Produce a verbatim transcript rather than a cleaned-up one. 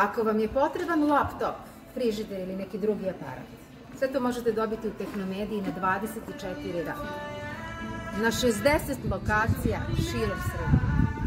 Ako vam je potreban laptop, frižider ili neki drugi aparat, sve to možete dobiti u Tehnomediji na dvadeset četiri rada. Na šezdeset lokacija širom Srbije.